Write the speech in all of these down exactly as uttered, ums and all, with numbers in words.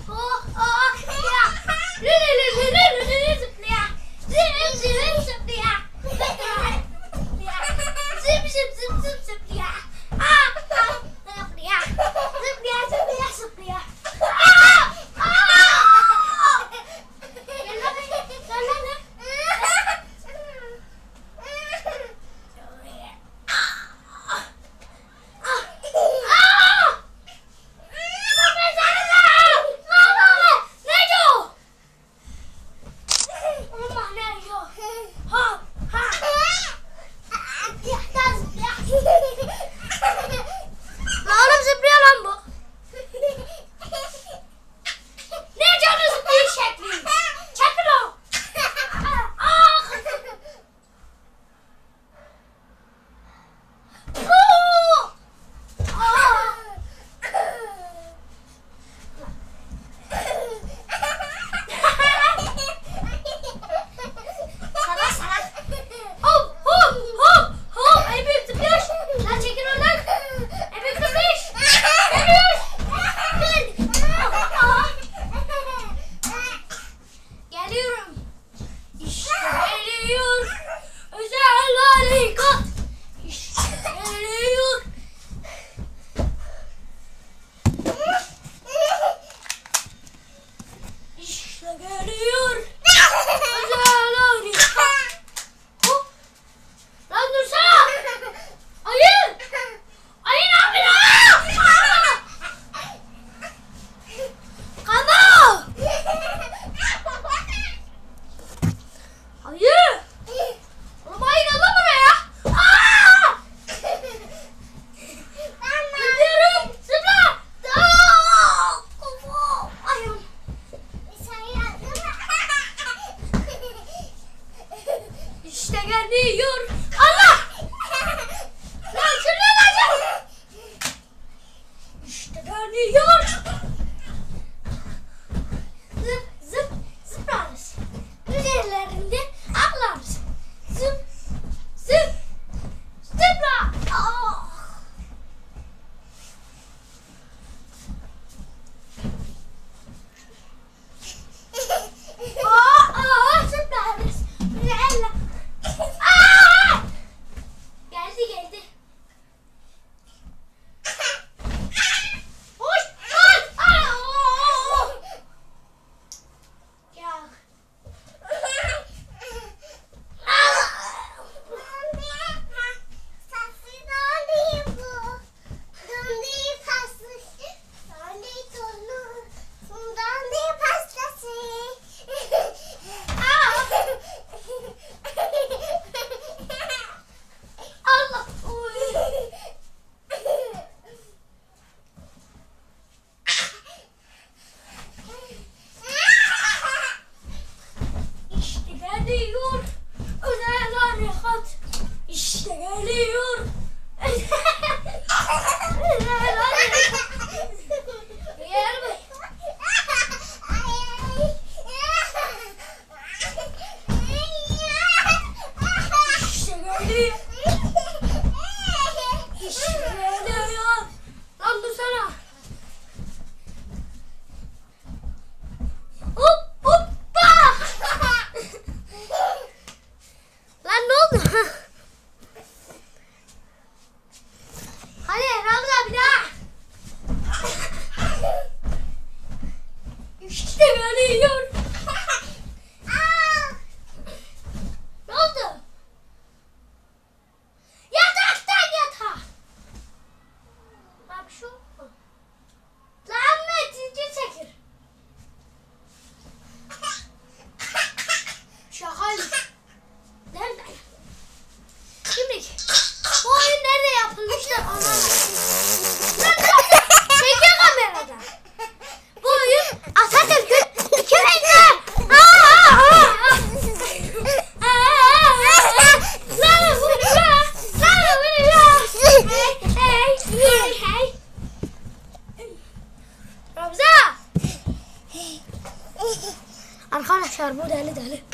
Arkadaşlar bu deli deli.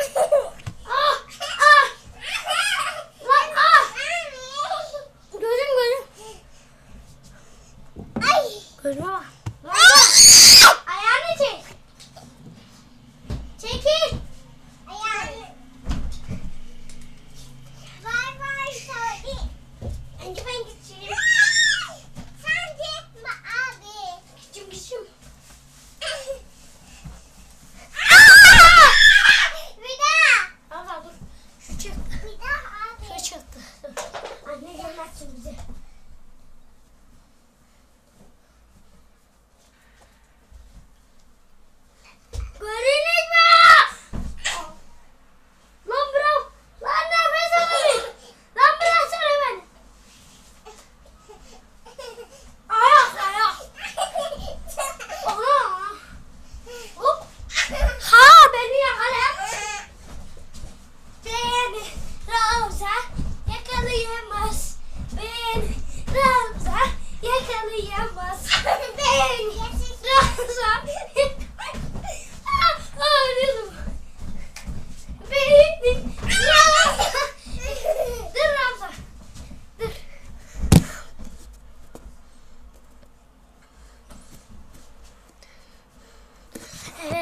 Ah, ah. Lan ah. Gözüm gözüm. Ay. Gözüme bak. Ayağını çek.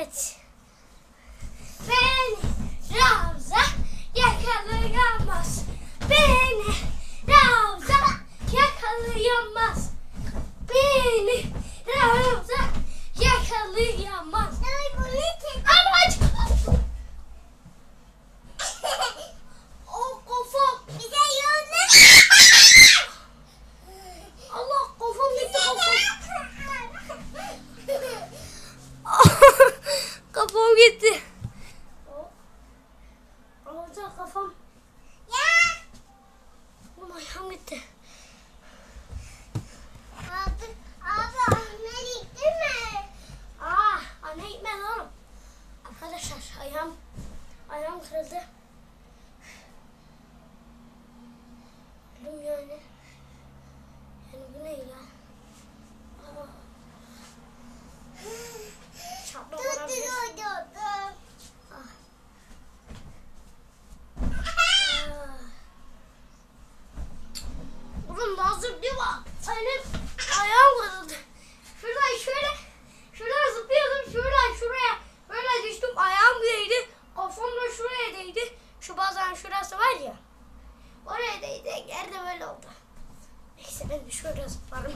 Evet. Beni Ravza yakalayamaz. Beni Ravza yakalayamaz. Beni Ravza yakalayamaz. Amaç. O kafam. Bize yolda. Allah kafam gitti kafam. Kafam gitti. Orada kafam. Ya. Oğlum ayağım gitti. Abi, abi anne gitti mi? Aa, anne gitmedi oğlum. Arkadaşlar ayağım, ayağım kırıldı. Öldüm yani. Yani bu ne ya? Aa. Çarpma bana bir. Oğlum nazır değil mi? Senin ayağım kırıldı. Şuradan şöyle, şuradan zıplıyordum. Şuradan şuraya böyle düştüm. Ayağım değdi. Kafam da şuraya değdi. Şu bazen şurası var ya. Oraya değdi. Yerde böyle oldu. Neyse ben de şöyle zıplarım.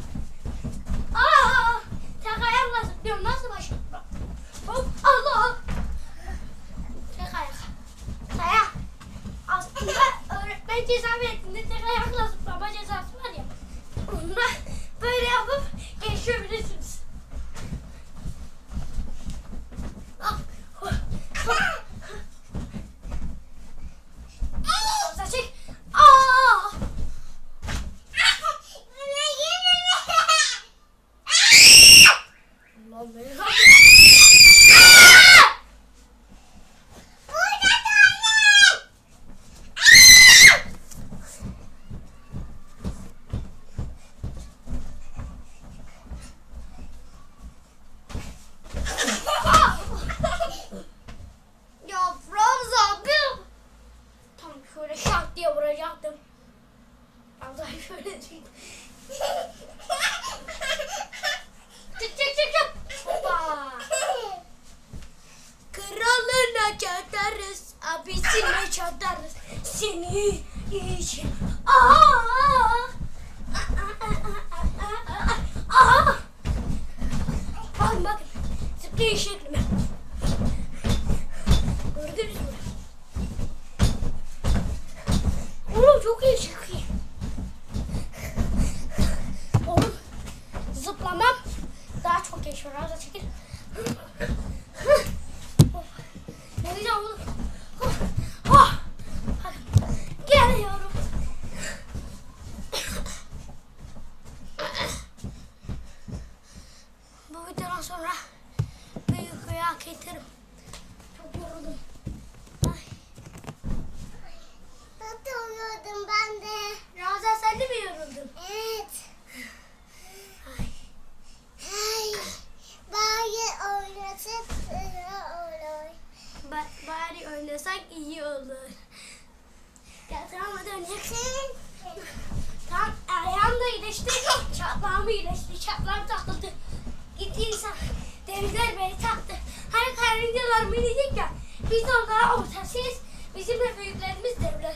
Aa! Tek ayağımla zıplıyorum. Nasıl başım? Hop! Allah! Tek ayak. Kaya. Aslında öğretmen ceza verdiğinde tek ayakla zıplama cezası var ya. Onunla böyle yapıp geçebilirsiniz. Çek. Aa! Allah'ım benim. Diye vuracaktım. Vallahi şöyle değil. Çık çık çık çık. Hoppa. Kralına çatarız, abisine çatarız. Seni için. Aa! Aa! Bakın bakın. Zıplayış şeklime. Gördünüz mü? Oğlum çok iyi çıkıyor. Oğlum zıplamam daha çok yaşıyor. Arada çekil. Ne güzel oğlum. Oh. Hadi. Geliyorum. Bu videodan sonra bir uykuyu hak ederim. Çok yoruldum. Yoruldum ben de. Ramazan sen de mi yoruldun? Evet. Ay. Ay. Bari oynasak iyi olur. Ba bari oynasak iyi olur. Ya tamam hadi oynayalım. Tamam ayağım da iyileşti. Çatlağım iyileşti. Çatlağım takıldı. Gitti insan. Demirler beni taktı. Hani karıncalar minicik ya. Biz onlara ortasıyız. Bizim de büyüklerimiz devler.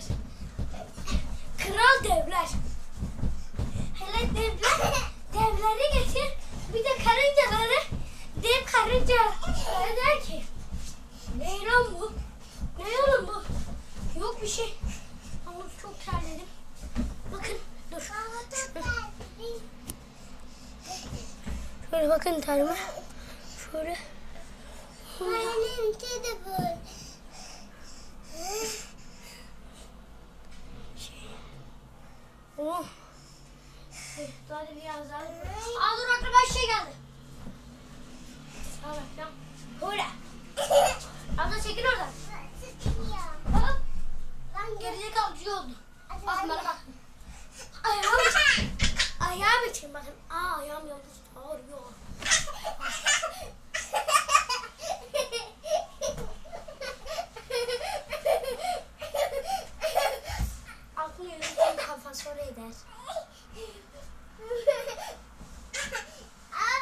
Kral devler. Hele devler, devleri getir. Bir de karıncaları, dev karıncaları der ki, ne lan bu? Ne oğlum bu? Yok bir şey. Ama çok terledim. Bakın, dur. Şöyle bakın terime. Şöyle. Benimki de böyle. Oh. Hadi biraz daha. Aa dur aklıma bir şey geldi. Al bakalım. Böyle. Abla çekil oradan. Hop. Lan gerizekalı bir şey oldu. Bak bana bak. Ayağım için. Ayağım için bakın. Aa ayağım yalnız ağrıyor. Aklım yürüyüşün kafası oraya der.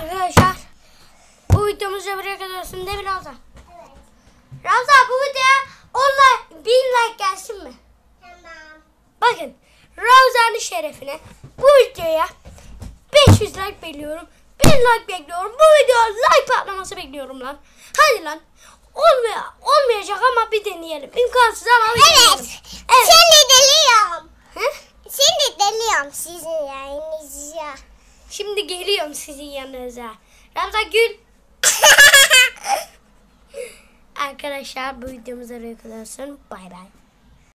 Arkadaşlar bu videomuzda buraya kadar olsun değil mi Ravza? Evet. Ravza bu videoya on like, bin like gelsin mi? Tamam. Bakın Ravza'nın şerefine bu videoya beş yüz like bekliyorum. bin like bekliyorum. Bu videoya like patlaması bekliyorum lan. Hadi lan. Olmaya, olmayacak ama bir deneyelim. İmkansız ama bir Evet. deneyelim. Evet. Şimdi deliyorum. He? Şimdi deliyorum sizin yayınınıza. Şimdi geliyorum sizin yanınıza. Ramza gül. Arkadaşlar bu videomuz oraya kadar olsun. Bay bay.